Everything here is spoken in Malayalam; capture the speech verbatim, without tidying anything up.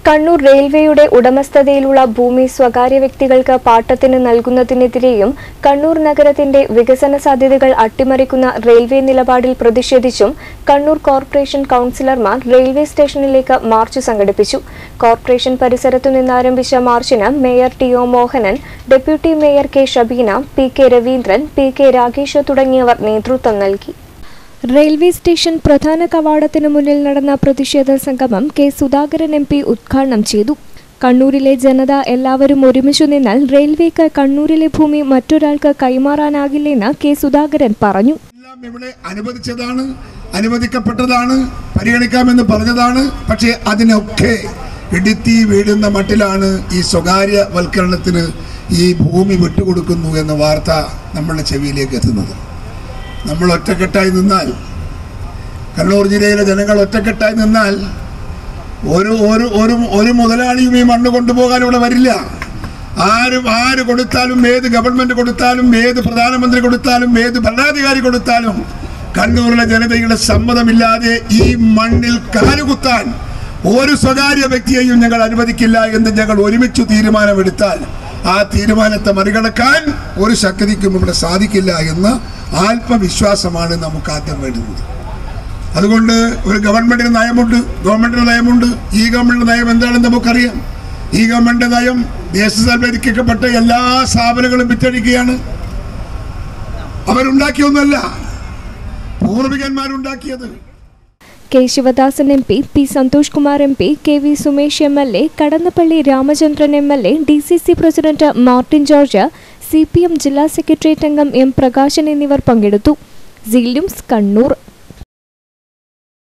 കണ്ണൂർ റെയിൽവേയുടെ ഉടമസ്ഥതയിലുള്ള ഭൂമി സ്വകാര്യ വ്യക്തികൾക്ക് പാട്ടത്തിന് നൽകുന്നതിനെതിരെയും കണ്ണൂർ നഗരത്തിന്റെ വികസന സാധ്യതകൾ അട്ടിമറിക്കുന്ന റെയിൽവേ നിലപാടിൽ പ്രതിഷേധിച്ചും കണ്ണൂർ കോർപ്പറേഷൻ കൌൺസിലർമാർ റെയിൽവേ സ്റ്റേഷനിലേക്ക് മാർച്ച് സംഘടിപ്പിച്ചു. കോർപ്പറേഷൻ പരിസരത്തു നിന്നാരംഭിച്ച മാർച്ചിന് mayor T O Mohanan, deputy mayor K Shabeena, P K Raveendran, P K Rakesh തുടങ്ങിയവർ നേതൃത്വം നൽകി. റെയിൽവേ സ്റ്റേഷൻ പ്രധാന കവാടത്തിനു മുന്നിൽ നടന്ന പ്രതിഷേധ സംഗമം കെ സുധാകരൻ എം പി ഉദ്ഘാടനം ചെയ്തു. കണ്ണൂരിലെ ജനത എല്ലാവരും ഒരുമിച്ചു നിന്നാൽ റെയിൽവേക്ക് കണ്ണൂരിലെ ഭൂമി മറ്റൊരാൾക്ക് കൈമാറാനാകില്ലെന്ന് കെ സുധാകരൻ പറഞ്ഞു. ഇവിടെ അനുവദിച്ചതാണ്, അനുവദിക്കപ്പെട്ടതാണ്, പരിഗണിക്കാമെന്ന് പറഞ്ഞതാണ്. പക്ഷേ അതിനൊക്കെ ഇടുത്തി വീഴുന്ന മട്ടിലാണ് ഈ സ്വകാര്യവൽക്കരണത്തിന് ഈ ഭൂമി വിട്ടുകൊടുക്കുന്നു എന്ന വാർത്ത നമ്മളുടെ ചെവിയിലേക്ക് എത്തുന്നത്. നമ്മൾ ഒറ്റക്കെട്ടായി നിന്നാൽ, കണ്ണൂർ ജില്ലയിലെ ജനങ്ങൾ ഒറ്റക്കെട്ടായി നിന്നാൽ ഒരു ഒരു ഒരു ഒരു മുതലാളിയും ഈ മണ്ണ് കൊണ്ടുപോകാൻ ഇവിടെ വരില്ല. ആരും ആര് കൊടുത്താലും, ഏത് ഗവൺമെന്റ് കൊടുത്താലും, ഏത് പ്രധാനമന്ത്രി കൊടുത്താലും, ഏത് ഭരണാധികാരി കൊടുത്താലും കണ്ണൂരിലെ ജനതയുടെ സമ്മതമില്ലാതെ ഈ മണ്ണിൽ കാലുകുത്താൻ ഒരു സ്വകാര്യ വ്യക്തിയെയും ഞങ്ങൾ അനുവദിക്കില്ല എന്ന് ഞങ്ങൾ ഒരുമിച്ച് തീരുമാനമെടുത്താൽ ആ തീരുമാനത്തെ മറികടക്കാൻ ഒരു ശക്തിക്കും ഇവിടെ സാധിക്കില്ല എന്ന ആത്മവിശ്വാസമാണ് നമുക്ക് ആദ്യം വേണ്ടുന്നത്. അതുകൊണ്ട് ഒരു ഗവൺമെന്റിന് നയമുണ്ട്, ഗവൺമെന്റിന് നയമുണ്ട്. ഈ ഗവൺമെന്റിന്റെ നയം എന്താണെന്ന് നമുക്കറിയാം. ഈ ഗവൺമെന്റിന്റെ നയം ദേശസാൽവരിക്കപ്പെട്ട എല്ലാ സ്ഥാപനങ്ങളും വിറ്റഴിക്കുകയാണ്. അവരുണ്ടാക്കിയൊന്നുമല്ല, പൂർവികന്മാരുണ്ടാക്കിയത്. K Sivadasan M P, P Santhosh Kumar M P, K V Sumesh M L A, Kadannappally Ramachandran M L A, D C C president Martin George, C P M ജില്ലാ സെക്രട്ടേറിയറ്റ് അംഗം എം പ്രകാശൻ എന്നിവർ പങ്കെടുത്തു. സീ ന്യൂസ് കണ്ണൂർ.